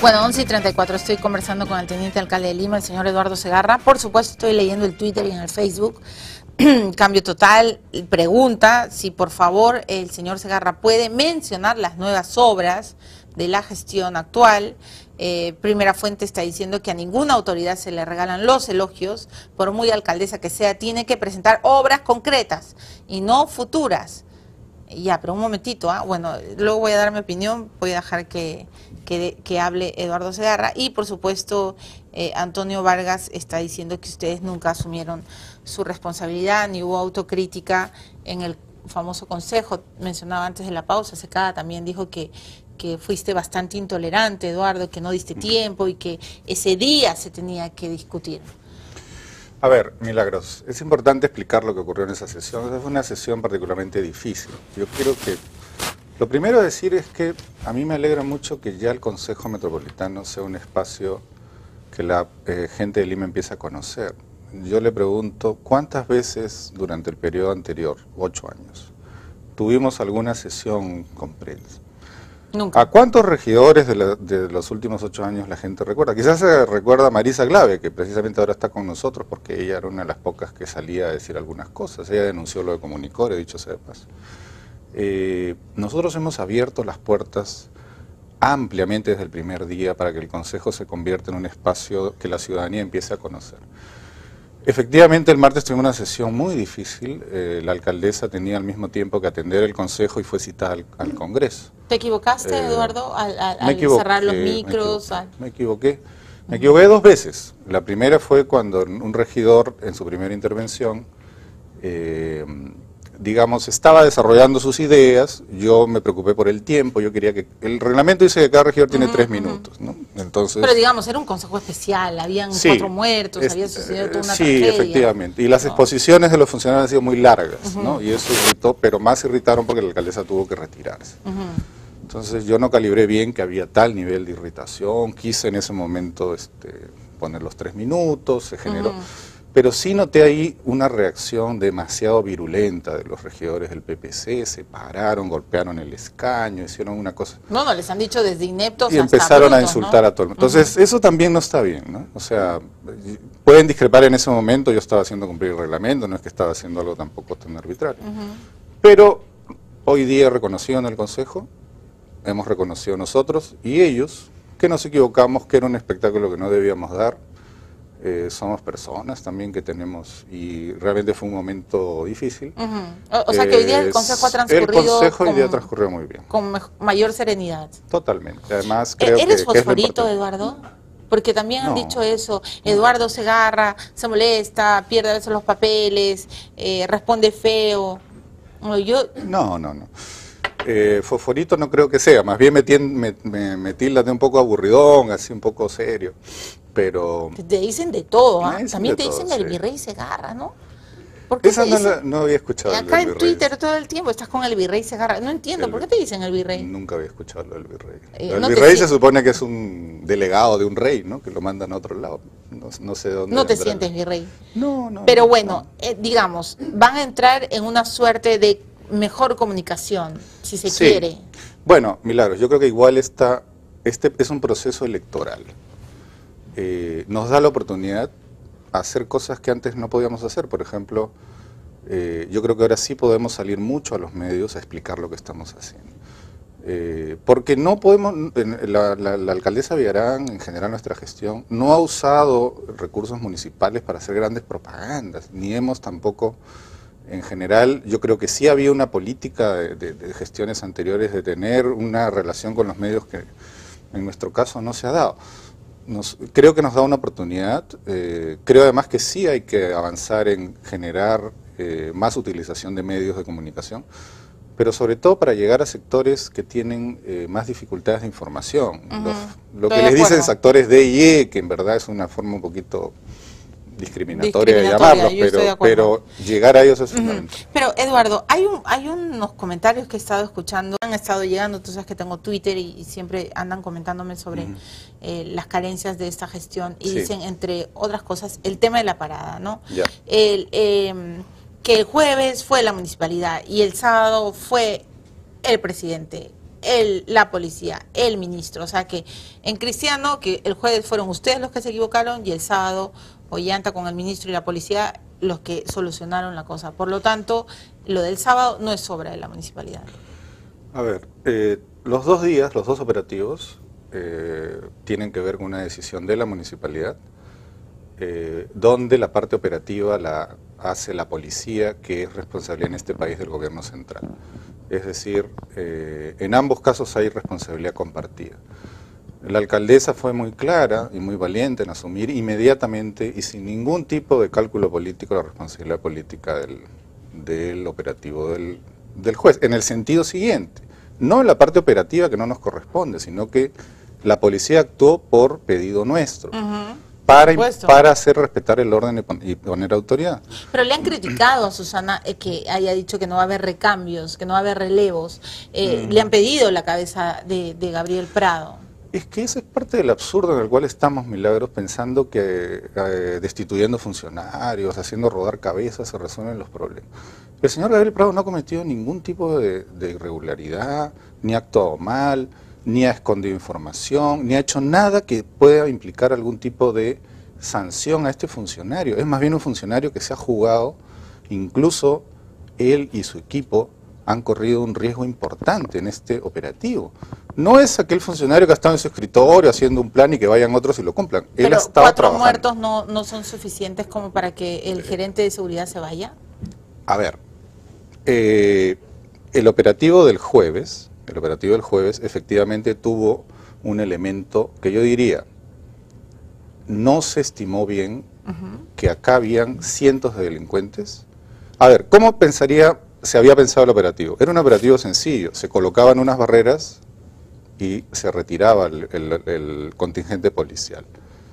Bueno, 11:34, estoy conversando con el teniente alcalde de Lima, el señor Eduardo Segarra. Por supuesto, estoy leyendo el Twitter y en el Facebook. Cambio Total pregunta si por favor el señor Segarra puede mencionar las nuevas obras de la gestión actual. Primera Fuente está diciendo que a ninguna autoridad se le regalan los elogios, por muy alcaldesa que sea, tiene que presentar obras concretas y no futuras. Ya, pero un momentito, bueno, luego voy a dar mi opinión, voy a dejar que hable Eduardo Segarra. Y por supuesto, Antonio Vargas está diciendo que ustedes nunca asumieron su responsabilidad, ni hubo autocrítica en el famoso consejo. Mencionaba antes de la pausa, Secada también dijo que fuiste bastante intolerante, Eduardo, que no diste tiempo y que ese día se tenía que discutir. A ver, Milagros, es importante explicar lo que ocurrió en esa sesión. Esa fue una sesión particularmente difícil. Yo quiero que... Lo primero a decir es que a mí me alegra mucho que ya el Consejo Metropolitano sea un espacio que la gente de Lima empiece a conocer. Yo le pregunto, ¿cuántas veces durante el periodo anterior, 8 años, tuvimos alguna sesión con prensa? Nunca. ¿A cuántos regidores de los últimos 8 años la gente recuerda? Quizás se recuerda a Marisa Glave, que precisamente ahora está con nosotros porque ella era una de las pocas que salía a decir algunas cosas. Ella denunció lo de Comunicore, dicho sea de paso. Nosotros hemos abierto las puertas ampliamente desde el primer día para que el Consejo se convierta en un espacio que la ciudadanía empiece a conocer. Efectivamente, el martes tuvimos una sesión muy difícil. La alcaldesa tenía al mismo tiempo que atender el Consejo y fue citada al Congreso. ¿Te equivocaste, Eduardo, al cerrar los micros? Me equivoqué 2 veces. La primera fue cuando un regidor, en su primera intervención, digamos, estaba desarrollando sus ideas. Yo me preocupé por el tiempo. Yo quería que... El reglamento dice que cada regidor tiene 3 minutos, ¿no? Entonces... Pero digamos, era un consejo especial, habían 4 muertos, había sucedido toda una tragedia. Sí, efectivamente. Y las exposiciones de los funcionarios han sido muy largas, ¿no? Y eso irritó, pero más irritaron porque la alcaldesa tuvo que retirarse. Entonces yo no calibré bien que había tal nivel de irritación. Quise en ese momento poner los 3 minutos, se generó... Pero sí noté ahí una reacción demasiado virulenta de los regidores del PPC, se pararon, golpearon el escaño, hicieron una cosa... No, les han dicho desde ineptos hasta y empezaron brutos, a insultar, ¿no?, a todo el mundo. Entonces, eso también no está bien, ¿no? O sea, pueden discrepar en ese momento, yo estaba haciendo cumplir el reglamento, no es que estaba haciendo algo tampoco tan arbitrario. Pero hoy día reconocido en el Consejo, hemos reconocido nosotros y ellos que nos equivocamos, que era un espectáculo que no debíamos dar. Somos personas también que tenemos, y realmente fue un momento difícil. O sea que hoy día el Consejo ha transcurrido... El Consejo hoy día transcurrió muy bien. Con mayor serenidad. Totalmente. Además, creo ¿Eres que fosforito, Eduardo? Porque también han dicho eso. Eduardo Segarra se molesta, pierde a veces los papeles, responde feo. No. Fosforito no creo que sea, más bien me tilda de un poco aburridón, así un poco serio, pero... Te dicen de todo, también te todo, dicen sí. el virrey Segarra, ¿no? Esa no había escuchado. Acá en Twitter todo el tiempo estás con el virrey Segarra, no entiendo, ¿por qué te dicen el virrey? Nunca había escuchado lo del virrey. El virrey se supone que es un delegado de un rey, ¿no? Que lo mandan a otro lado, no sé dónde. No te sientes virrey. No. Pero bueno, digamos, van a entrar en una suerte de mejor comunicación, si se quiere. Bueno, Milagros, yo creo que igual este es un proceso electoral. Nos da la oportunidad a hacer cosas que antes no podíamos hacer. Por ejemplo, yo creo que ahora sí podemos salir mucho a los medios a explicar lo que estamos haciendo. Porque no podemos, la alcaldesa Villarán, en general nuestra gestión, no ha usado recursos municipales para hacer grandes propagandas, ni hemos tampoco... En general, yo creo que sí había una política de gestiones anteriores de tener una relación con los medios que en nuestro caso no se ha dado. Creo que nos da una oportunidad, creo además que sí hay que avanzar en generar más utilización de medios de comunicación, pero sobre todo para llegar a sectores que tienen más dificultades de información. Lo que les dicen sectores D y E, que en verdad es una forma un poquito... discriminatoria de llamarlos, pero llegar a ellos es fundamental. Pero Eduardo, hay unos comentarios que he estado escuchando, han estado llegando, tú sabes que tengo Twitter y siempre andan comentándome sobre las carencias de esta gestión y dicen, entre otras cosas, el tema de la parada, ¿no? Que el jueves fue la municipalidad y el sábado fue el presidente. la policía, el ministro. O sea que en Cristiano, que el jueves fueron ustedes los que se equivocaron y el sábado Ollanta con el ministro y la policía los que solucionaron la cosa. Por lo tanto, lo del sábado no es obra de la municipalidad. A ver, los 2 días, los 2 operativos, tienen que ver con una decisión de la municipalidad, donde la parte operativa la hace la policía, que es responsabilidad en este país del gobierno central. Es decir, en ambos casos hay responsabilidad compartida. La alcaldesa fue muy clara y muy valiente en asumir inmediatamente y sin ningún tipo de cálculo político la responsabilidad política del operativo del juez, en el sentido siguiente, no en la parte operativa que no nos corresponde, sino que la policía actuó por pedido nuestro. Para hacer respetar el orden y poner autoridad. Pero le han criticado a Susana que haya dicho que no va a haber recambios, que no va a haber relevos. Le han pedido la cabeza de Gabriel Prado. Es que ese es parte del absurdo en el cual estamos, Milagros, pensando que destituyendo funcionarios, haciendo rodar cabezas, se resuelven los problemas. El señor Gabriel Prado no ha cometido ningún tipo de irregularidad, ni ha actuado mal, ni ha escondido información, ni ha hecho nada que pueda implicar algún tipo de sanción a este funcionario. Es más bien un funcionario que se ha jugado, incluso él y su equipo han corrido un riesgo importante en este operativo. No es aquel funcionario que ha estado en su escritorio haciendo un plan y que vayan otros y lo cumplan. Él Pero ha estado 4 trabajando. muertos no son suficientes como para que el gerente de seguridad se vaya. A ver, el operativo del jueves efectivamente tuvo un elemento que yo diría, no se estimó bien que acá habían cientos de delincuentes. A ver, ¿cómo se había pensado el operativo? Era un operativo sencillo, se colocaban unas barreras y se retiraba el contingente policial.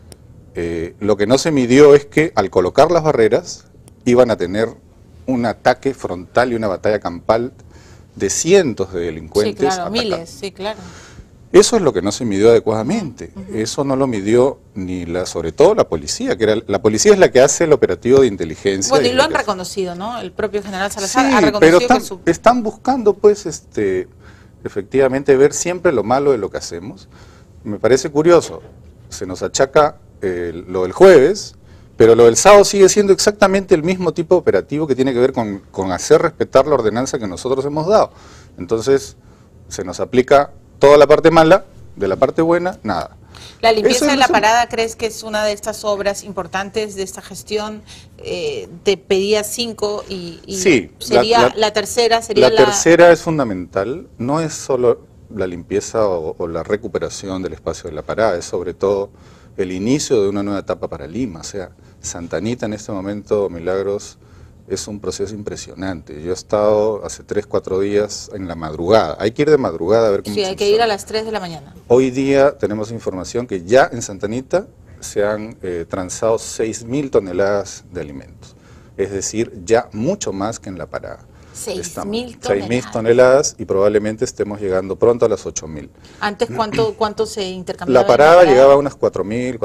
Lo que no se midió es que al colocar las barreras iban a tener un ataque frontal y una batalla campal de cientos de delincuentes. Sí, claro, miles, sí, claro. Eso es lo que no se midió adecuadamente. Eso no lo midió sobre todo la policía, la policía es la que hace el operativo de inteligencia. Bueno, y lo han reconocido, ¿no? El propio general Salazar sí, ha reconocido pero están buscando, pues, efectivamente ver siempre lo malo de lo que hacemos. Me parece curioso, se nos achaca lo del jueves, pero lo del sábado sigue siendo exactamente el mismo tipo de operativo que tiene que ver con hacer respetar la ordenanza que nosotros hemos dado. Entonces, se nos aplica toda la parte mala, de la parte buena, nada. ¿La limpieza de la parada crees que es una de estas obras importantes de esta gestión? Te pedía 5 y sí, sería la tercera sería la tercera es fundamental, no es solo la limpieza o la recuperación del espacio de la parada, es sobre todo el inicio de una nueva etapa para Lima. O sea, Santa Anita en este momento, Milagros, es un proceso impresionante. Yo he estado hace 3, 4 días en la madrugada. Hay que ir de madrugada a ver cómo funciona. Sí, hay que ir a las 3 de la mañana. Hoy día tenemos información que ya en Santa Anita se han transado 6.000 toneladas de alimentos. Es decir, ya mucho más que en la parada. 6.000 toneladas. 6.000 toneladas y probablemente estemos llegando pronto a las 8.000. ¿Antes cuánto se intercambiaba? La parada llegaba a unas 4.000,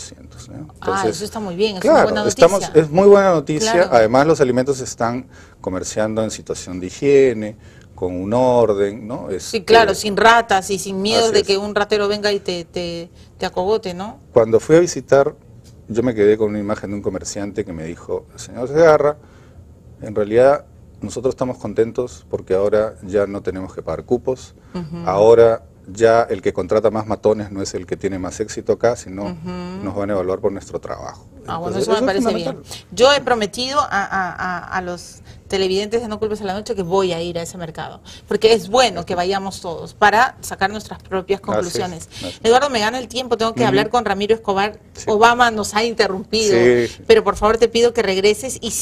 4.200. Eso está muy bien, es claro, una buena noticia. Es muy buena noticia, claro. Además los alimentos se están comerciando en situación de higiene, con un orden, ¿no? Sí, claro, sin ratas y sin miedo de que un ratero venga y te acogote, ¿no? Cuando fui a visitar, yo me quedé con una imagen de un comerciante que me dijo, señor Segarra, en realidad nosotros estamos contentos porque ahora ya no tenemos que pagar cupos, ahora ya el que contrata más matones no es el que tiene más éxito acá, sino nos van a evaluar por nuestro trabajo. Bueno, eso me parece bien. Yo he prometido a los televidentes de No Culpes a la Noche que voy a ir a ese mercado, porque es bueno que vayamos todos para sacar nuestras propias conclusiones. Eduardo, me gana el tiempo, tengo que hablar con Ramiro Escobar. Sí. Obama nos ha interrumpido, pero por favor te pido que regreses y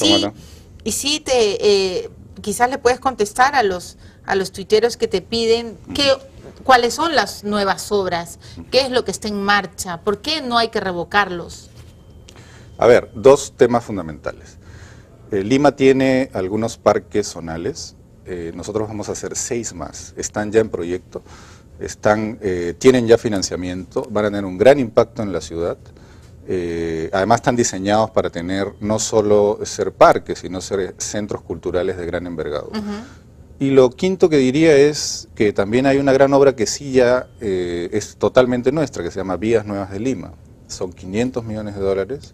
sí quizás le puedes contestar a los tuiteros que te piden cuáles son las nuevas obras, qué es lo que está en marcha, por qué no hay que revocarlos. A ver, 2 temas fundamentales. Lima tiene algunos parques zonales, nosotros vamos a hacer 6 más, están ya en proyecto, tienen ya financiamiento, van a tener un gran impacto en la ciudad. Además están diseñados para tener no solo ser parques, sino ser centros culturales de gran envergadura. Y lo quinto que diría es que también hay una gran obra que sí ya es totalmente nuestra, que se llama Vías Nuevas de Lima. Son 500 millones de dólares.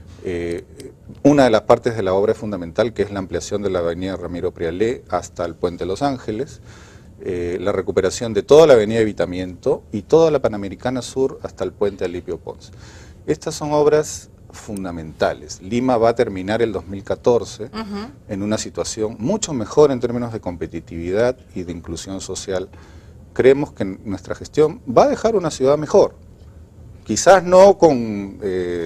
Una de las partes de la obra es fundamental, que es la ampliación de la avenida Ramiro Prialé hasta el Puente Los Ángeles, la recuperación de toda la avenida Evitamiento y toda la Panamericana Sur hasta el Puente Alipio Pons. Estas son obras fundamentales. Lima va a terminar el 2014 en una situación mucho mejor en términos de competitividad y de inclusión social. Creemos que nuestra gestión va a dejar una ciudad mejor. Quizás no con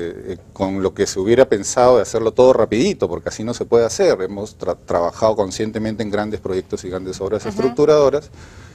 lo que se hubiera pensado de hacerlo todo rapidito, porque así no se puede hacer. Hemos trabajado conscientemente en grandes proyectos y grandes obras estructuradoras,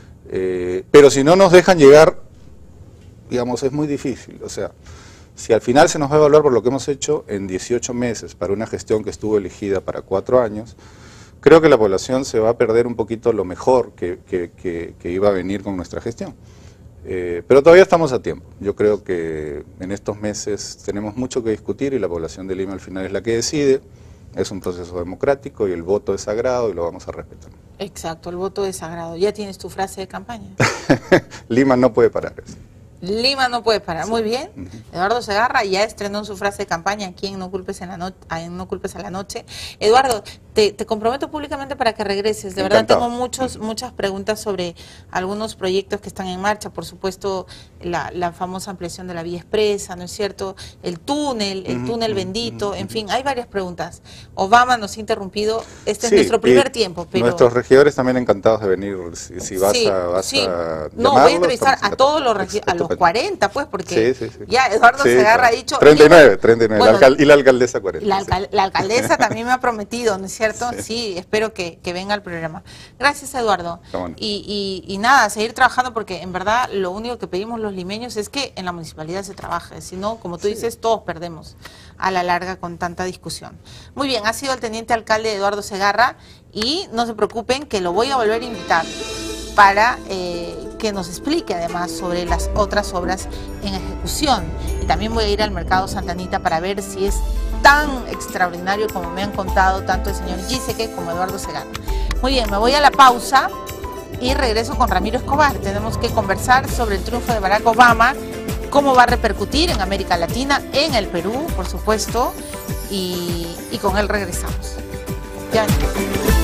pero si no nos dejan llegar, digamos, es muy difícil. O sea, si al final se nos va a evaluar por lo que hemos hecho en 18 meses para una gestión que estuvo elegida para 4 años, creo que la población se va a perder un poquito lo mejor que iba a venir con nuestra gestión. Pero todavía estamos a tiempo. Yo creo que en estos meses tenemos mucho que discutir y la población de Lima al final es la que decide. Es un proceso democrático y el voto es sagrado y lo vamos a respetar. Exacto, el voto es sagrado. ¿Ya tienes tu frase de campaña? Lima no puede parar eso. Lima no puede parar. Muy bien. Eduardo Segarra ya estrenó su frase de campaña aquí en No Culpes a la Noche. Eduardo, te comprometo públicamente para que regreses. De verdad tengo muchas preguntas sobre algunos proyectos que están en marcha. Por supuesto, la famosa ampliación de la vía expresa, ¿no es cierto? El túnel bendito, en fin, hay varias preguntas. Obama nos ha interrumpido. Este es nuestro primer tiempo. Pero nuestros regidores también encantados de venir. Si vas a no, voy a entrevistar a todos los 40, pues, porque ya Eduardo Segarra ha dicho... 39, bueno, y la alcaldesa 40. La alcaldesa también me ha prometido, ¿no es cierto? Sí, espero que venga al programa. Gracias, Eduardo. Y nada, seguir trabajando, porque en verdad lo único que pedimos los limeños es que en la municipalidad se trabaje, si no, como tú dices, todos perdemos a la larga con tanta discusión. Muy bien, ha sido el teniente alcalde Eduardo Segarra, y no se preocupen que lo voy a volver a invitar para que nos explique además sobre las otras obras en ejecución. Y también voy a ir al Mercado Santa Anita para ver si es tan extraordinario como me han contado tanto el señor Giesecke como Eduardo Segarra. Muy bien, me voy a la pausa y regreso con Ramiro Escobar. Tenemos que conversar sobre el triunfo de Barack Obama, cómo va a repercutir en América Latina, en el Perú, por supuesto, y con él regresamos. Ya.